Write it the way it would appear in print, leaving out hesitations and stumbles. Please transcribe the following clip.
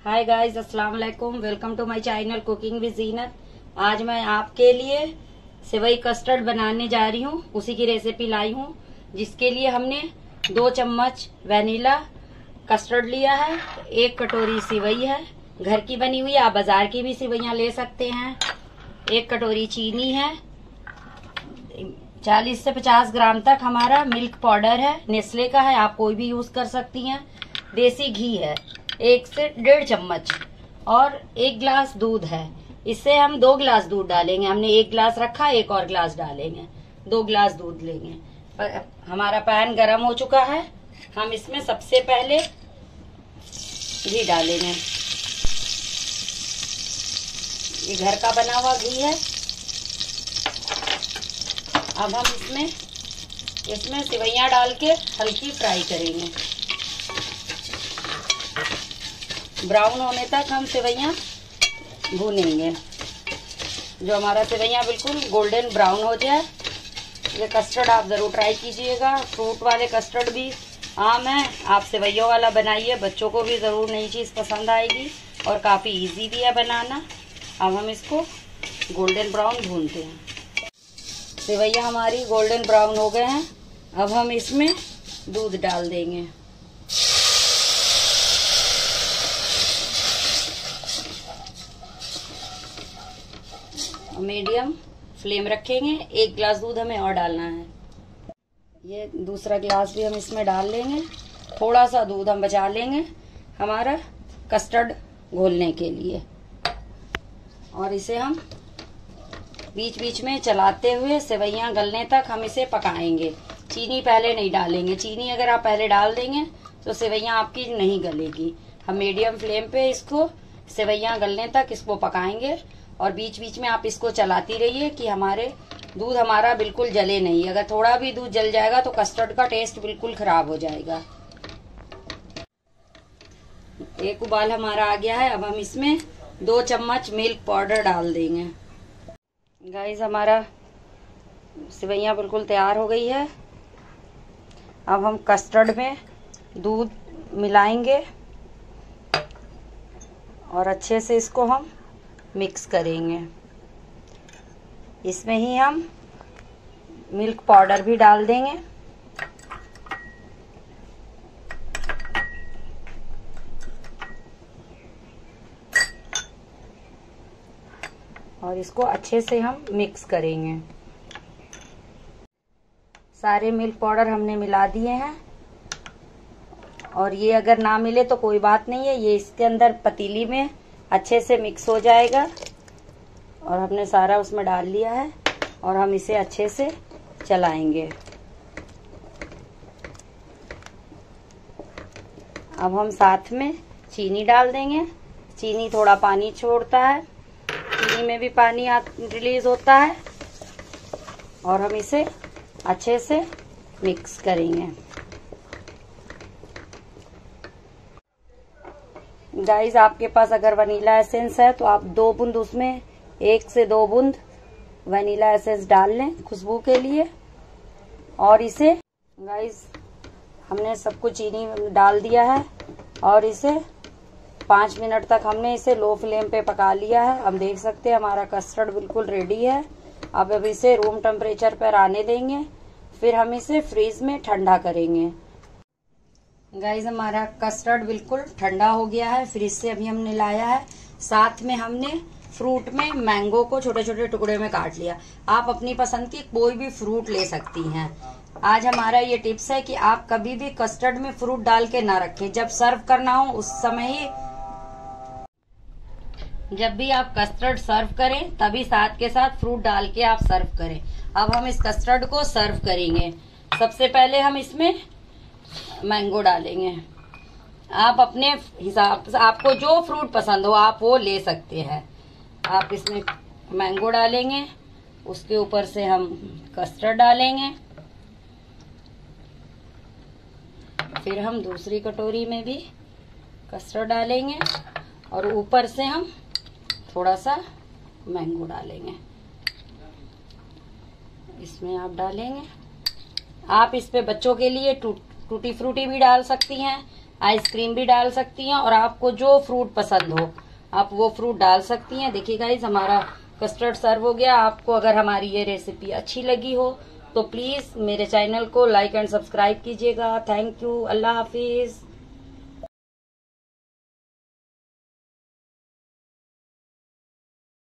हाय guys, अस्सलाम वालेकुम। Welcome to my channel cooking with Zeenat. आज मैं आपके लिए सेवई कस्टर्ड बनाने जा रही हूँ, उसी की रेसिपी लाई हूँ। जिसके लिए हमने 2 चम्मच वनीला कस्टर्ड लिया है, 1 कटोरी सेवई है घर की बनी हुई, आप बाजार की भी सेवइयाँ ले सकते हैं। 1 कटोरी चीनी है, 40 से 50 ग्राम तक हमारा मिल्क पाउडर है, नेस्ले का है, आप कोई भी यूज कर सकती हैं। देसी घी है 1 से 1.5 चम्मच और 1 गिलास दूध है। इससे हम 2 गिलास दूध डालेंगे, हमने 1 गिलास रखा, 1 और गिलास डालेंगे, 2 गिलास दूध लेंगे। हमारा पैन गरम हो चुका है, हम इसमें सबसे पहले घी डालेंगे। ये घर का बना हुआ घी है। अब हम इसमें सेवइयां डाल के हल्की फ्राई करेंगे। ब्राउन होने तक हम सेवइयां भूनेंगे, जो हमारा सेवइयां बिल्कुल गोल्डन ब्राउन हो जाए। ये कस्टर्ड आप जरूर ट्राई कीजिएगा। फ्रूट वाले कस्टर्ड भी आम है, आप सेवइयों वाला बनाइए, बच्चों को भी जरूर नई चीज पसंद आएगी और काफी इजी भी है बनाना। अब हम इसको गोल्डन ब्राउन भूनते हैं। सेवइयां हमारी गोल्डन ब्राउन हो गए हैं। अब हम इसमें दूध डाल देंगे। मीडियम फ्लेम रखेंगे। 1 गिलास दूध हमें और डालना है। ये दूसरा गिलास भी हम इसमें डाल लेंगे। थोड़ा सा दूध हम बचा लेंगे हमारा कस्टर्ड घोलने के लिए, और इसे हम बीच बीच में चलाते हुए सेवइयां गलने तक हम इसे पकाएंगे। चीनी पहले नहीं डालेंगे, चीनी अगर आप पहले डाल देंगे तो सेवइयां आपकी नहीं गलेगी। हम मीडियम फ्लेम पे इसको सेवइयां गलने तक इसको पकाएंगे, और बीच बीच में आप इसको चलाती रहिए कि दूध हमारा बिल्कुल जले नहीं। अगर थोड़ा भी दूध जल जाएगा तो कस्टर्ड का टेस्ट बिल्कुल खराब हो जाएगा। 1 उबाल हमारा आ गया है। अब हम इसमें 2 चम्मच मिल्क पाउडर डाल देंगे। गाइस, हमारा सेवइयां बिल्कुल तैयार हो गई है। अब हम कस्टर्ड में दूध मिलाएंगे और अच्छे से इसको हम मिक्स करेंगे। इसमें ही हम मिल्क पाउडर भी डाल देंगे और इसको अच्छे से हम मिक्स करेंगे। सारे मिल्क पाउडर हमने मिला दिए हैं, और ये अगर ना मिले तो कोई बात नहीं है, ये इसके अंदर पतीली में अच्छे से मिक्स हो जाएगा। और हमने सारा उसमें डाल लिया है और हम इसे अच्छे से चलाएंगे। अब हम साथ में चीनी डाल देंगे। चीनी थोड़ा पानी छोड़ता है, चीनी में भी पानी रिलीज होता है, और हम इसे अच्छे से मिक्स करेंगे। गाइस, आपके पास अगर वनीला एसेंस है तो आप 2 बूंद उसमें 1 से 2 बूंद वनीला एसेंस डाल लें खुशबू के लिए। और इसे गाइस हमने सब कुछ चीनी डाल दिया है और इसे 5 मिनट तक हमने इसे लो फ्लेम पे पका लिया है। हम देख सकते हैं हमारा कस्टर्ड बिल्कुल रेडी है। अब इसे रूम टेम्परेचर पर आने देंगे, फिर हम इसे फ्रीज में ठंडा करेंगे। गाइस, हमारा कस्टर्ड बिल्कुल ठंडा हो गया है, फ्रिज से अभी हमने लाया है। साथ में हमने फ्रूट में मैंगो को छोटे छोटे टुकड़े में काट लिया। आप अपनी पसंद की कोई भी फ्रूट ले सकती हैं। आज हमारा ये टिप्स है कि आप कभी भी कस्टर्ड में फ्रूट डाल के ना रखें। जब सर्व करना हो उस समय ही, जब भी आप कस्टर्ड सर्व करें तभी साथ के साथ फ्रूट डाल के आप सर्व करें। अब हम इस कस्टर्ड को सर्व करेंगे। सबसे पहले हम इसमें मैंगो डालेंगे। आप अपने हिसाब से, आपको जो फ्रूट पसंद हो आप वो ले सकते हैं। आप इसमें मैंगो डालेंगे, उसके ऊपर से हम कस्टर्ड डालेंगे, फिर हम दूसरी कटोरी में भी कस्टर्ड डालेंगे, और ऊपर से हम थोड़ा सा मैंगो डालेंगे। इसमें आप डालेंगे। आप इस पे बच्चों के लिए टूटी फ्रूटी भी डाल सकती हैं, आइसक्रीम भी डाल सकती हैं और आपको जो फ्रूट पसंद हो आप वो फ्रूट डाल सकती हैं। देखिए गाइस हमारा कस्टर्ड सर्व हो गया। आपको अगर हमारी ये रेसिपी अच्छी लगी हो तो प्लीज मेरे चैनल को लाइक एंड सब्सक्राइब कीजिएगा। Thank you. अल्लाह हाफिज।